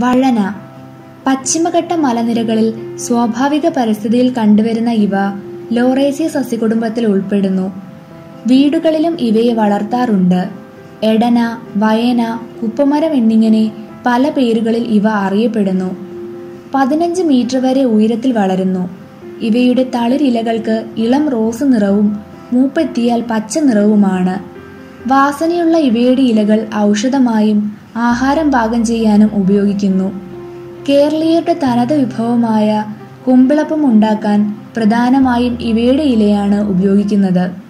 വഴന. പശ്ചിമഘട്ട മലനിരകളിൽ സ്വാഭാവിക പരിസ്ഥിതിയിൽ കണ്ടുവരുന്ന ഇവ ലോറേസിയ സസ്യകുടുംബത്തിൽ ഉൾപ്പെടുന്നു. വീടുകളിലും ഇവയെ വളർത്താറുണ്ട്. എടന, വയന, കുപ്പമരം എന്നിങ്ങനെ പല പേരുകളിൽ ഇവ അറിയപ്പെടുന്നു. 15 മീറ്റർ വരെ ഉയരത്തിൽ വളരുന്നു. ഇവയുടെ തളിരിലകൾക്ക് ഇളം റോസ് നിറവും മൂപ്പെത്തിയാൽ പച്ച നിറവുമാണ്. വാസനയുള്ള ഇവയുടെ ഇലകൾ ഔഷധമായും ആഹാരം പാകം ചെയ്യാനും ഉപയോഗിക്കുന്നു. കേരളീയരുടെ തനത് വിഭവമായ കുമ്പിളപ്പം ഉണ്ടാക്കാൻ പ്രധാനമായും ഇവയുടെ ഇലയാണ് ഉപയോഗിക്കുന്നത്.